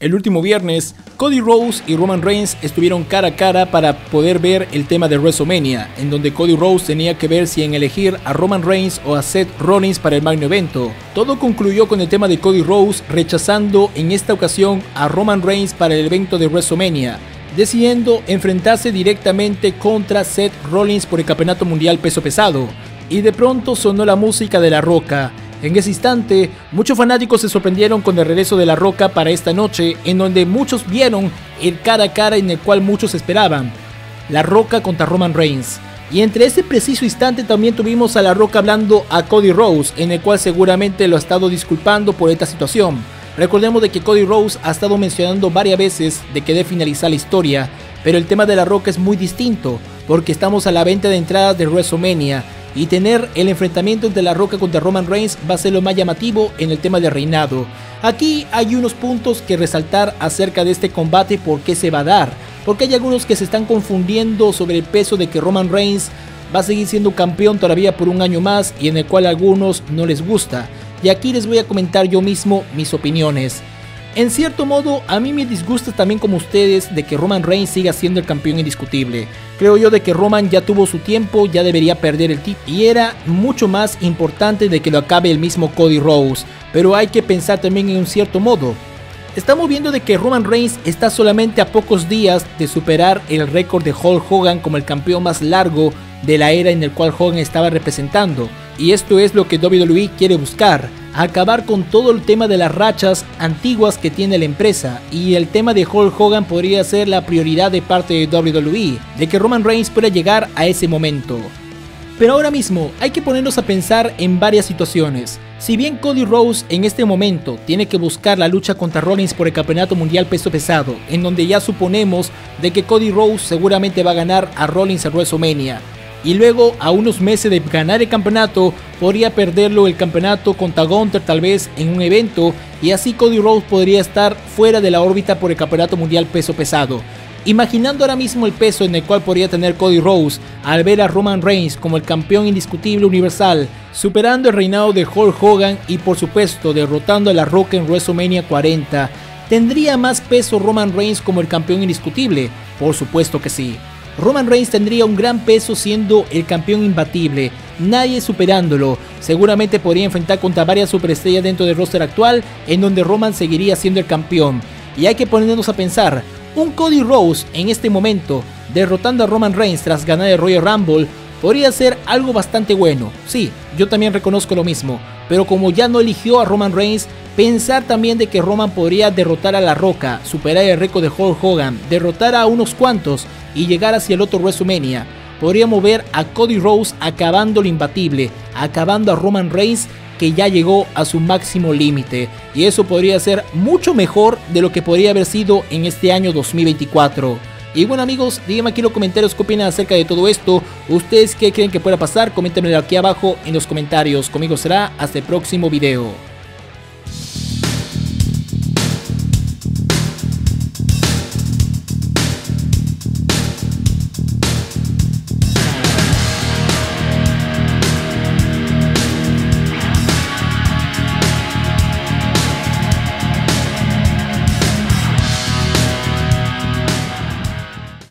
El último viernes, Cody Rhodes y Roman Reigns estuvieron cara a cara para poder ver el tema de WrestleMania, en donde Cody Rhodes tenía que ver si en elegir a Roman Reigns o a Seth Rollins para el magno evento. Todo concluyó con el tema de Cody Rhodes rechazando en esta ocasión a Roman Reigns para el evento de WrestleMania, decidiendo enfrentarse directamente contra Seth Rollins por el campeonato mundial peso pesado. Y de pronto sonó la música de La Roca. En ese instante, muchos fanáticos se sorprendieron con el regreso de La Roca para esta noche, en donde muchos vieron el cara a cara en el cual muchos esperaban. La Roca contra Roman Reigns. Y entre ese preciso instante también tuvimos a La Roca hablando a Cody Rhodes, en el cual seguramente lo ha estado disculpando por esta situación. Recordemos de que Cody Rhodes ha estado mencionando varias veces de que debe finalizar la historia, pero el tema de La Roca es muy distinto, porque estamos a la venta de entradas de WrestleMania, y tener el enfrentamiento entre La Roca contra Roman Reigns va a ser lo más llamativo en el tema de reinado. Aquí hay unos puntos que resaltar acerca de este combate, por qué se va a dar, porque hay algunos que se están confundiendo sobre el peso de que Roman Reigns va a seguir siendo campeón todavía por un año más, y en el cual a algunos no les gusta, y aquí les voy a comentar yo mismo mis opiniones. En cierto modo, a mí me disgusta también como ustedes de que Roman Reigns siga siendo el campeón indiscutible. Creo yo de que Roman ya tuvo su tiempo, ya debería perder el título, y era mucho más importante de que lo acabe el mismo Cody Rhodes. Pero hay que pensar también en un cierto modo. Estamos viendo de que Roman Reigns está solamente a pocos días de superar el récord de Hulk Hogan como el campeón más largo de la era en el cual Hogan estaba representando. Y esto es lo que WWE quiere buscar, acabar con todo el tema de las rachas antiguas que tiene la empresa, y el tema de Hulk Hogan podría ser la prioridad de parte de WWE, de que Roman Reigns pueda llegar a ese momento. Pero ahora mismo hay que ponernos a pensar en varias situaciones. Si bien Cody Rhodes en este momento tiene que buscar la lucha contra Rollins por el campeonato mundial peso pesado, en donde ya suponemos de que Cody Rhodes seguramente va a ganar a Rollins en WrestleMania, y luego a unos meses de ganar el campeonato podría perderlo el campeonato contra Gunther tal vez en un evento, y así Cody Rhodes podría estar fuera de la órbita por el campeonato mundial peso pesado. Imaginando ahora mismo el peso en el cual podría tener Cody Rhodes al ver a Roman Reigns como el campeón indiscutible universal, superando el reinado de Hulk Hogan y por supuesto derrotando a La Roca en WrestleMania 40, ¿tendría más peso Roman Reigns como el campeón indiscutible? Por supuesto que sí. Roman Reigns tendría un gran peso siendo el campeón imbatible, nadie superándolo. Seguramente podría enfrentar contra varias superestrellas dentro del roster actual, en donde Roman seguiría siendo el campeón. Y hay que ponernos a pensar, un Cody Rhodes en este momento derrotando a Roman Reigns tras ganar el Royal Rumble podría ser algo bastante bueno. Sí, yo también reconozco lo mismo, pero como ya no eligió a Roman Reigns, pensar también de que Roman podría derrotar a La Roca, superar el récord de Hulk Hogan, derrotar a unos cuantos y llegar hacia el otro WrestleMania, podría mover a Cody Rhodes acabando lo imbatible, acabando a Roman Reigns que ya llegó a su máximo límite, y eso podría ser mucho mejor de lo que podría haber sido en este año 2024. Y bueno amigos, díganme aquí en los comentarios qué opinan acerca de todo esto. ¿Ustedes qué creen que pueda pasar? Coméntenmelo aquí abajo en los comentarios. Conmigo será hasta el próximo video.